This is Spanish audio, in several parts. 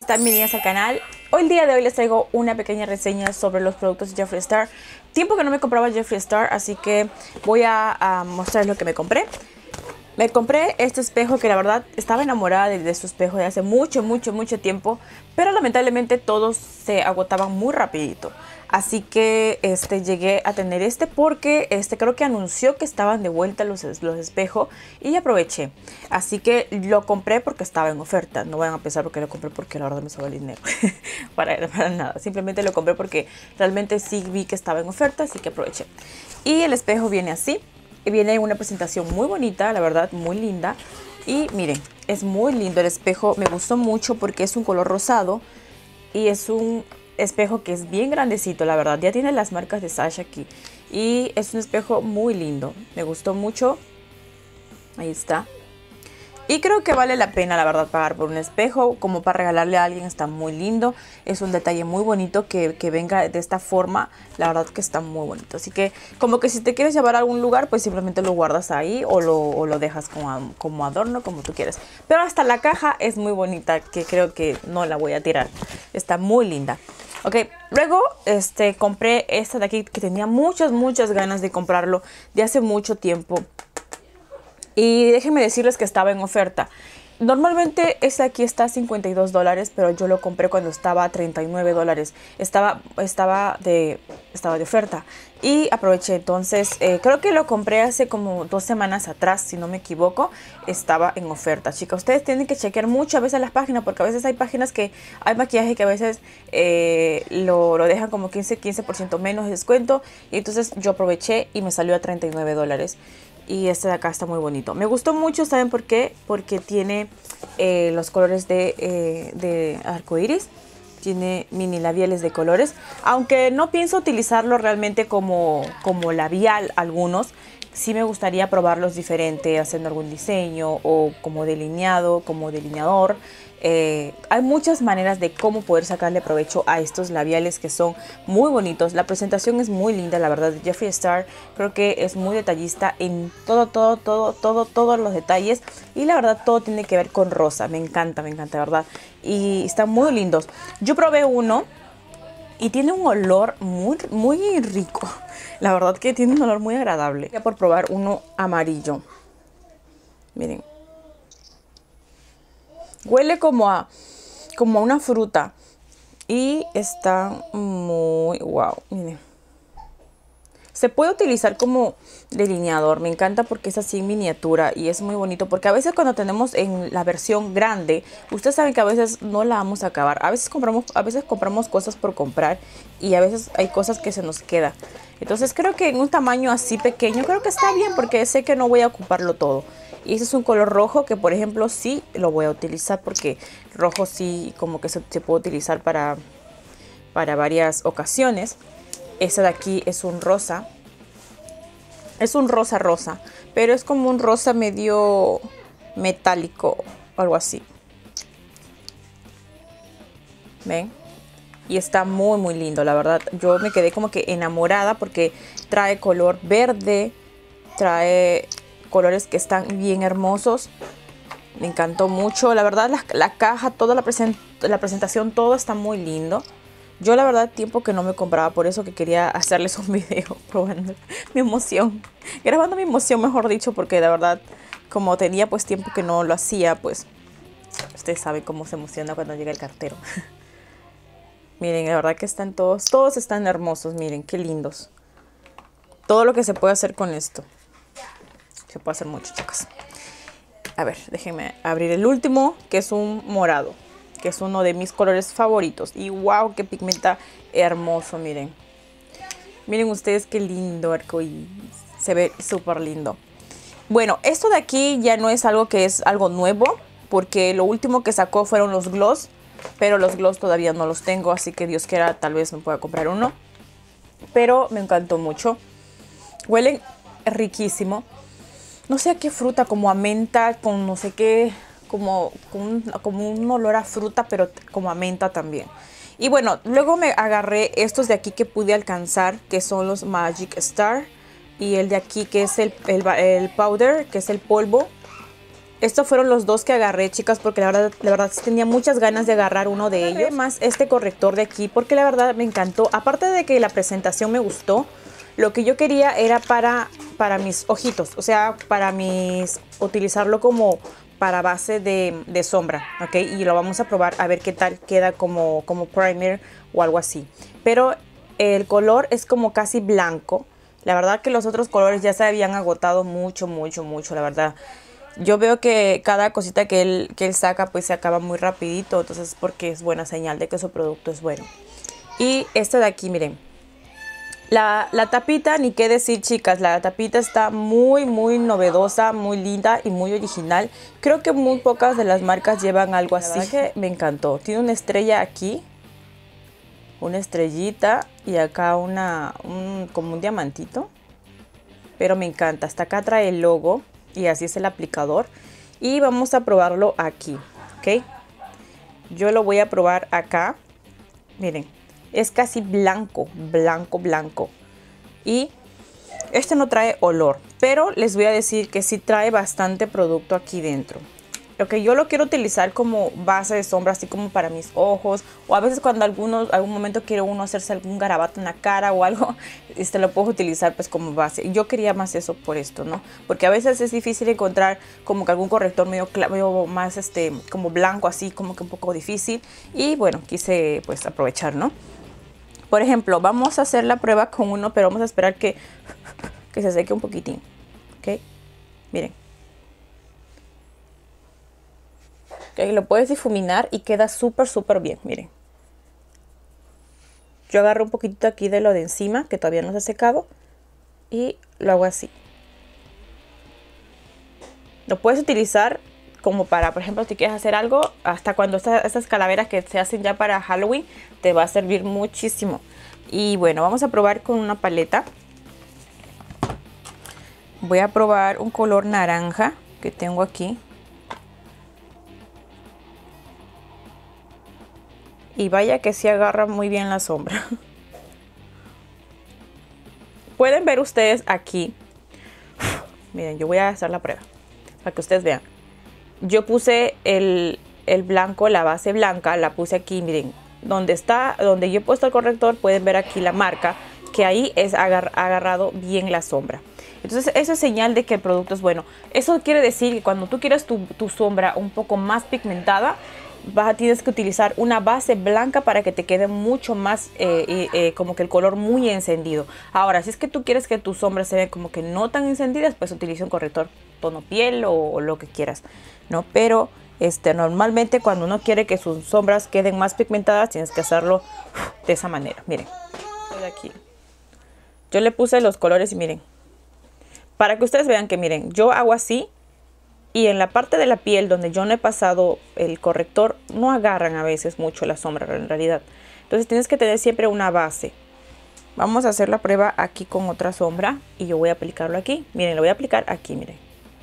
Están bienvenidas al canal. Hoy el día de hoy les traigo una pequeña reseña sobre los productos de Jeffree Star. Tiempo que no me compraba Jeffree Star, así que voy a mostrarles lo que me compré. Me compré este espejo que la verdad estaba enamorada de su espejo de hace mucho tiempo, pero lamentablemente todos se agotaban muy rapidito. Así que llegué a tener este porque creo que anunció que estaban de vuelta los espejos y aproveché. Así que lo compré porque estaba en oferta. No vayan a pensar porque lo compré porque la verdad me sobra el dinero. para nada. Simplemente lo compré porque realmente sí vi que estaba en oferta, así que aproveché. Y el espejo viene así. Viene en una presentación muy bonita, la verdad, muy linda. Y miren, es muy lindo el espejo. Me gustó mucho porque es un color rosado y es un espejo que es bien grandecito, la verdad. Ya tiene las marcas de Sasha aquí. Y es un espejo muy lindo. Me gustó mucho. Ahí está. Y creo que vale la pena, la verdad, pagar por un espejo. Como para regalarle a alguien, está muy lindo. Es un detalle muy bonito que venga de esta forma. La verdad que está muy bonito. Así que como que si te quieres llevar a algún lugar, pues simplemente lo guardas ahí o lo dejas como adorno, como tú quieras. Pero hasta la caja es muy bonita, que creo que no la voy a tirar. Está muy linda. Ok, luego compré esta de aquí que tenía muchas ganas de comprarlo de hace mucho tiempo. Y déjenme decirles que estaba en oferta. Normalmente este aquí está a $52, pero yo lo compré cuando estaba a $39. Estaba de oferta y aproveché. Entonces creo que lo compré hace como 2 semanas atrás, si no me equivoco. Estaba en oferta, chicas. Ustedes tienen que chequear muchas veces las páginas, porque a veces hay páginas que hay maquillaje que a veces lo dejan como 15% menos de descuento. Y entonces yo aproveché y me salió a $39. Y este de acá está muy bonito. Me gustó mucho, ¿saben por qué? Porque tiene los colores de arcoiris. Tiene mini labiales de colores. Aunque no pienso utilizarlo realmente como labial algunos. Sí me gustaría probarlos diferente, haciendo algún diseño o como delineado, como delineador. Hay muchas maneras de cómo poder sacarle provecho a estos labiales que son muy bonitos. La presentación es muy linda, la verdad. Jeffree Star creo que es muy detallista en todos los detalles. Y la verdad todo tiene que ver con rosa. Me encanta, ¿verdad? Y están muy lindos. Yo probé uno y tiene un olor muy rico. La verdad que tiene un olor muy agradable. Voy a por probar uno amarillo. Miren. Huele como a una fruta. Y está muy wow. Miren. Se puede utilizar como delineador. Me encanta porque es así en miniatura y es muy bonito. Porque a veces cuando tenemos en la versión grande, ustedes saben que a veces no la vamos a acabar. A veces compramos cosas por comprar y a veces hay cosas que se nos queda. Entonces creo que en un tamaño así pequeño creo que está bien porque sé que no voy a ocuparlo todo. Y ese es un color rojo que por ejemplo sí lo voy a utilizar porque rojo sí como que se puede utilizar para varias ocasiones. Este de aquí es un rosa. Es un rosa, pero es como un rosa medio metálico o algo así. ¿Ven? Y está muy lindo, la verdad. Yo me quedé como que enamorada porque trae color verde, trae colores que están bien hermosos. Me encantó mucho, la verdad la caja, toda la presentación, todo está muy lindo. Yo la verdad tiempo que no me compraba, por eso que quería hacerles un video probando mi emoción. Grabando mi emoción, mejor dicho, porque de verdad como tenía pues tiempo que no lo hacía, pues ustedes saben cómo se emociona cuando llega el cartero. Miren, la verdad que están todos están hermosos, miren, qué lindos. Todo lo que se puede hacer con esto. Se puede hacer mucho, chicas. A ver, déjenme abrir el último, que es un morado, que es uno de mis colores favoritos. Y wow, qué pigmenta hermoso, miren. Miren ustedes qué lindo arcoíris. Se ve súper lindo. Bueno, esto de aquí ya no es algo que es algo nuevo, porque lo último que sacó fueron los gloss, pero los gloss todavía no los tengo, así que Dios quiera, tal vez me pueda comprar uno. Pero me encantó mucho. Huelen riquísimo. No sé a qué fruta, como a menta, con no sé qué, como un olor a fruta, pero como a menta también. Y bueno, luego me agarré estos de aquí que pude alcanzar, que son los Magic Star. Y el de aquí que es el powder, que es el polvo. Estos fueron los dos que agarré, chicas, porque la verdad sí tenía muchas ganas de agarrar uno de ellos. Más este corrector de aquí, porque la verdad me encantó. Aparte de que la presentación me gustó, lo que yo quería era para mis ojitos. O sea, utilizarlo como para base de sombra, ¿ok? Y lo vamos a probar a ver qué tal queda como primer o algo así. Pero el color es como casi blanco. La verdad que los otros colores ya se habían agotado mucho, la verdad. Yo veo que cada cosita que él saca pues se acaba muy rapidito, entonces porque es buena señal de que su producto es bueno. Y este de aquí, miren. La tapita, ni qué decir, chicas, la tapita está muy novedosa, muy linda y muy original. Creo que muy pocas de las marcas llevan algo así. La verdad que me encantó. Tiene una estrella aquí, una estrellita y acá como un diamantito. Pero me encanta. Hasta acá trae el logo y así es el aplicador. Y vamos a probarlo aquí, ¿ok? Yo lo voy a probar acá. Miren. Es casi blanco. Y este no trae olor, pero les voy a decir que sí trae bastante producto aquí dentro. Lo que yo lo quiero utilizar como base de sombra, así como para mis ojos. O a veces cuando algún momento quiere uno hacerse algún garabato en la cara o algo, lo puedo utilizar pues como base. Yo quería más eso por esto, ¿no? Porque a veces es difícil encontrar como que algún corrector medio más como blanco, así como que un poco difícil. Y bueno, quise pues aprovechar, ¿no? Por ejemplo, vamos a hacer la prueba con uno, pero vamos a esperar que se seque un poquitín. ¿Ok? Miren. Okay, lo puedes difuminar y queda súper bien. Miren. Yo agarro un poquitito aquí de lo de encima, que todavía no se ha secado. Y lo hago así. Lo puedes utilizar como para, por ejemplo, si quieres hacer algo, hasta cuando estas calaveras que se hacen ya para Halloween, te va a servir muchísimo. Y bueno, vamos a probar con una paleta. Voy a probar un color naranja que tengo aquí. Y vaya que sí agarra muy bien la sombra. Pueden ver ustedes aquí. Miren, yo voy a hacer la prueba para que ustedes vean. Yo puse el blanco, la base blanca, la puse aquí, miren, donde yo he puesto el corrector, pueden ver aquí la marca, que ahí ha agarrado bien la sombra. Entonces eso es señal de que el producto es bueno. Eso quiere decir que cuando tú quieres tu sombra un poco más pigmentada, tienes que utilizar una base blanca para que te quede mucho más, como que el color muy encendido. Ahora, si es que tú quieres que tus sombras se vean como que no tan encendidas, pues utiliza un corrector tono piel o lo que quieras, ¿no? Pero normalmente cuando uno quiere que sus sombras queden más pigmentadas, tienes que hacerlo de esa manera. Miren, de aquí. Yo le puse los colores y miren, para que ustedes vean que miren, yo hago así. Y en la parte de la piel donde yo no he pasado el corrector, no agarran a veces mucho la sombra en realidad. Entonces tienes que tener siempre una base. Vamos a hacer la prueba aquí con otra sombra. Y yo voy a aplicarlo aquí. Miren, lo voy a aplicar aquí, miren.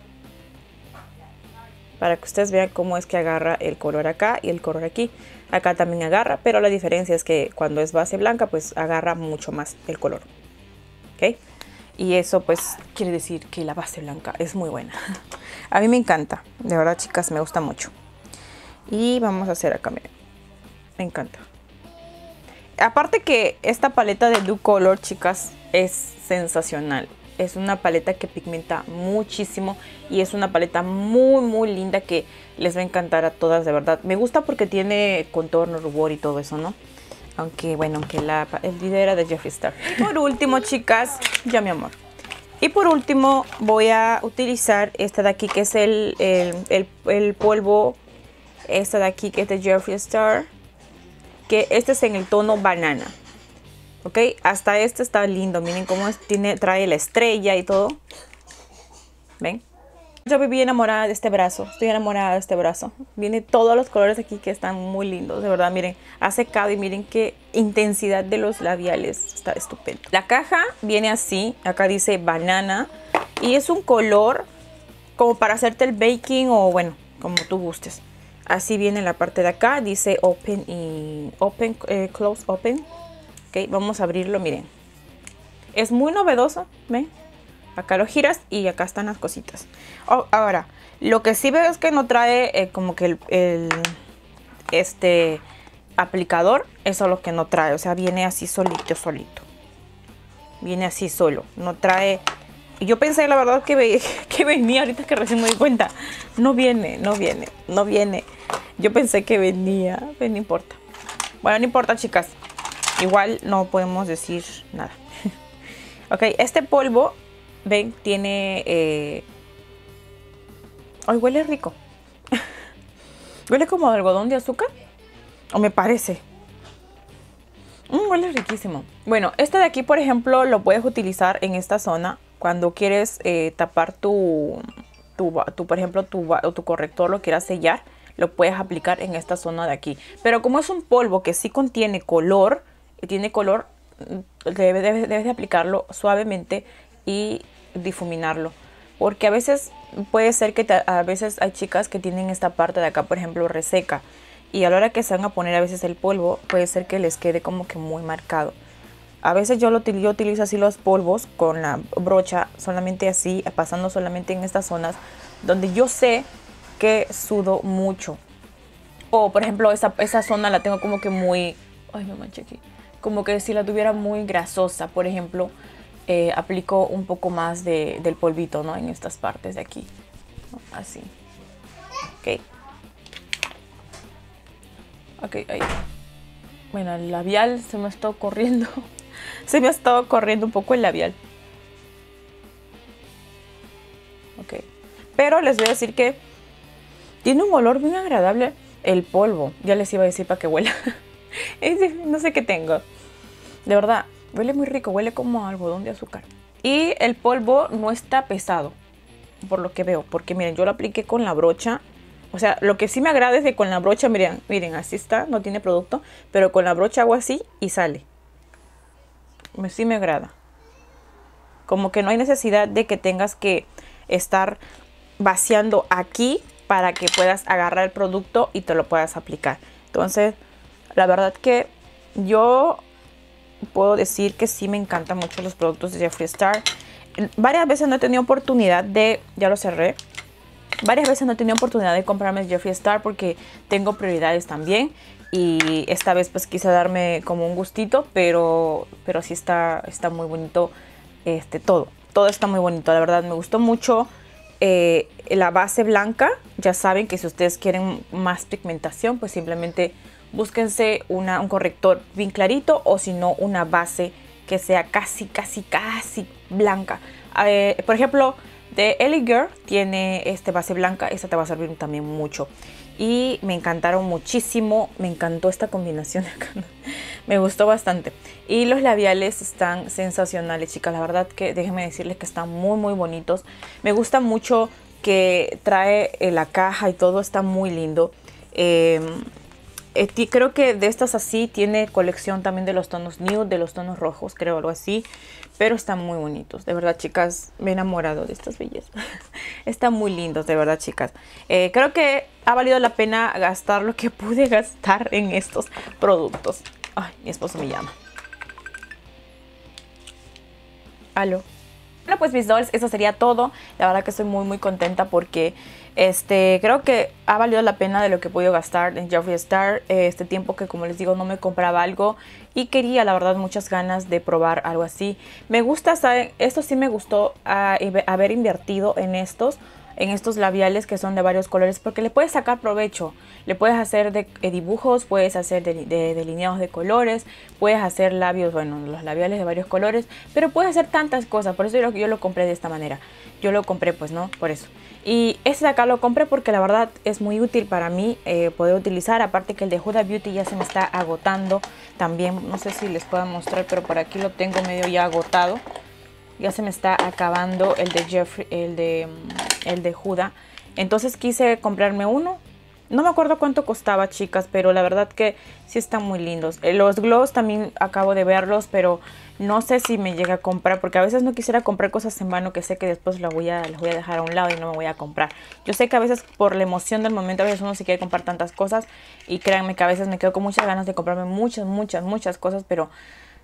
Para que ustedes vean cómo es que agarra el color acá y el color aquí. Acá también agarra, pero la diferencia es que cuando es base blanca, pues agarra mucho más el color. ¿Ok? Y eso pues quiere decir que la base blanca es muy buena. A mí me encanta. De verdad, chicas, me gusta mucho. Y vamos a hacer acá, miren. Me encanta. Aparte que esta paleta de Dew Color, chicas, es sensacional. Es una paleta que pigmenta muchísimo. Y es una paleta muy linda que les va a encantar a todas, de verdad. Me gusta porque tiene contorno, rubor y todo eso, ¿no? Aunque, bueno, el video era de Jeffree Star. Y por último, chicas, ya mi amor. Y por último, voy a utilizar este de aquí, que es el polvo. Este de aquí, que es de Jeffree Star. Que este es en el tono banana. ¿Ok? Hasta este está lindo. Miren cómo trae la estrella y todo. ¿Ven? Yo viví enamorada de este brazo. Estoy enamorada de este brazo. Viene todos los colores aquí que están muy lindos. De verdad, miren. Ha secado y miren qué intensidad de los labiales. Está estupendo. La caja viene así. Acá dice banana. Y es un color como para hacerte el baking o bueno, como tú gustes. Así viene en la parte de acá. Dice open y close open. Ok, vamos a abrirlo, miren. Es muy novedoso. ¿Ven? Acá lo giras y acá están las cositas. Ahora, lo que sí veo es que no trae como que este aplicador. Eso es lo que no trae. O sea, viene así solito. Viene así solo. No trae... Yo pensé la verdad que venía, ahorita que recién me di cuenta. No viene. Yo pensé que venía. Pero no importa. Bueno, no importa, chicas. Igual no podemos decir nada. Ok, este polvo, ven, tiene... Ay, huele rico. Huele como algodón de azúcar. O me parece. Huele riquísimo. Bueno, este de aquí, por ejemplo, lo puedes utilizar en esta zona. Cuando quieres tapar por ejemplo, tu corrector, lo quieras sellar, lo puedes aplicar en esta zona de aquí. Pero como es un polvo que sí contiene color, debes de aplicarlo suavemente y difuminarlo. Porque a veces puede ser que a veces hay chicas que tienen esta parte de acá, por ejemplo, reseca. Y a la hora que se van a poner a veces el polvo, puede ser que les quede como que muy marcado. A veces yo utilizo así los polvos con la brocha, solamente así, pasando solamente en estas zonas donde yo sé que sudo mucho. O por ejemplo, esa zona la tengo como que muy... Ay, me manché aquí. Como que si la tuviera muy grasosa, por ejemplo, aplico un poco más del polvito, ¿no? En estas partes de aquí, ¿no? Así. Ok, ahí. Bueno, el labial se me ha estado corriendo. Se me ha estado corriendo un poco el labial. Ok. Pero les voy a decir que tiene un olor bien agradable el polvo. Ya les iba a decir para que huela. No sé qué tengo. De verdad, huele muy rico. Huele como a algodón de azúcar. Y el polvo no está pesado, por lo que veo. Porque miren, yo lo apliqué con la brocha. O sea, lo que sí me agrada es que con la brocha, miren, así está, no tiene producto. Pero con la brocha hago así y sale. Sí me agrada. Como que no hay necesidad de que tengas que estar vaciando aquí para que puedas agarrar el producto y te lo puedas aplicar. Entonces, la verdad que yo puedo decir que sí me encantan mucho los productos de Jeffree Star. Varias veces no he tenido oportunidad de... Ya lo cerré. Varias veces no he tenido oportunidad de comprarme Jeffree Star porque tengo prioridades también. Y esta vez pues quise darme como un gustito, pero sí está muy bonito todo está muy bonito, la verdad me gustó mucho. La base blanca, ya saben que si ustedes quieren más pigmentación, pues simplemente búsquense un corrector bien clarito, o si no una base que sea casi blanca. Por ejemplo, de Ellie Girl tiene base blanca, esta te va a servir también mucho. Y me encantaron muchísimo, me encantó esta combinación acá. Me gustó bastante. Y los labiales están sensacionales, chicas. La verdad que déjenme decirles que están muy bonitos. Me gusta mucho que trae la caja y todo, está muy lindo. Creo que de estas así tiene colección también de los tonos nude, de los tonos rojos, creo, algo así. Pero están muy bonitos, de verdad, chicas, me he enamorado de estas bellezas. Están muy lindos, de verdad, chicas. Creo que ha valido la pena gastar lo que pude gastar en estos productos. Ay, mi esposo me llama. Aló. Bueno, pues mis dolls, eso sería todo. La verdad que estoy muy contenta porque creo que ha valido la pena de lo que he podido gastar en Jeffree Star. Este tiempo que, como les digo, no me compraba algo y quería, la verdad, muchas ganas de probar algo así. Me gusta, ¿saben? Esto sí me gustó haber invertido en estos labiales que son de varios colores, porque le puedes sacar provecho. Le puedes hacer de dibujos, puedes hacer de delineados de colores, puedes hacer labios, bueno, los labiales de varios colores, pero puedes hacer tantas cosas. Por eso yo lo compré de esta manera. Yo lo compré, pues, ¿no? Por eso. Y este de acá lo compré porque la verdad es muy útil para mí poder utilizar. Aparte que el de Huda Beauty ya se me está agotando también. No sé si les puedo mostrar, pero por aquí lo tengo medio ya agotado. Ya se me está acabando el de Jeffree, el de Huda. Entonces quise comprarme uno. No me acuerdo cuánto costaba, chicas, pero la verdad que sí están muy lindos. Los gloss también acabo de verlos, pero no sé si me llega a comprar, porque a veces no quisiera comprar cosas en vano que sé que después las voy a dejar a un lado y no me voy a comprar. Yo sé que a veces por la emoción del momento, a veces uno se quiere comprar tantas cosas, y créanme que a veces me quedo con muchas ganas de comprarme muchas cosas, pero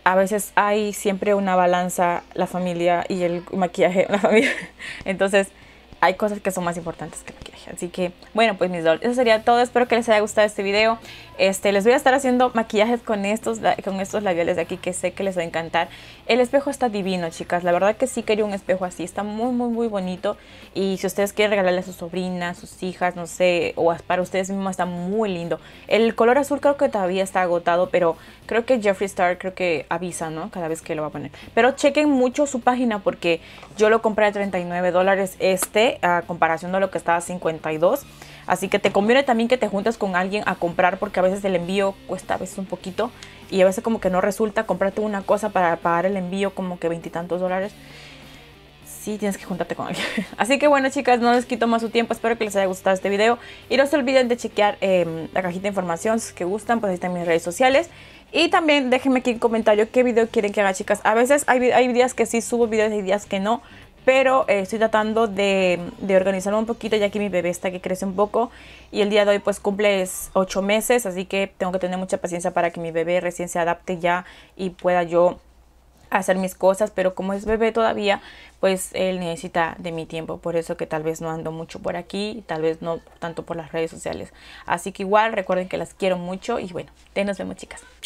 a veces hay siempre una balanza, la familia y el maquillaje, la familia. Entonces, hay cosas que son más importantes que el maquillaje. Así que, bueno, pues mis dolls, eso sería todo. Espero que les haya gustado este video. Les voy a estar haciendo maquillajes con estos labiales de aquí que sé que les va a encantar. El espejo está divino, chicas. La verdad que sí quería un espejo así. Está muy bonito. Y si ustedes quieren regalarle a sus sobrinas, sus hijas, no sé, o para ustedes mismos, está muy lindo. El color azul creo que todavía está agotado, pero creo que Jeffree Star creo que avisa, ¿no? Cada vez que lo va a poner. Pero chequen mucho su página porque yo lo compré a $39 a comparación de lo que estaba a 52. Así que te conviene también que te juntes con alguien a comprar porque a veces el envío cuesta a veces un poquito y a veces como que no resulta comprarte una cosa para pagar el envío como que $20 y tantos. Sí, tienes que juntarte con alguien. Así que bueno, chicas, no les quito más su tiempo. Espero que les haya gustado este video. Y no se olviden de chequear la cajita de información si es que gustan. Pues ahí están mis redes sociales. Y también déjenme aquí en comentario qué video quieren que haga, chicas. A veces hay días que sí subo videos y hay días que no. Pero estoy tratando de organizarme un poquito ya que mi bebé está que crece un poco. Y el día de hoy pues cumple 8 meses. Así que tengo que tener mucha paciencia para que mi bebé recién se adapte ya y pueda yo hacer mis cosas, pero como es bebé todavía, pues él necesita de mi tiempo, por eso que tal vez no ando mucho por aquí, tal vez no tanto por las redes sociales. Así que igual recuerden que las quiero mucho y bueno, nos vemos, chicas.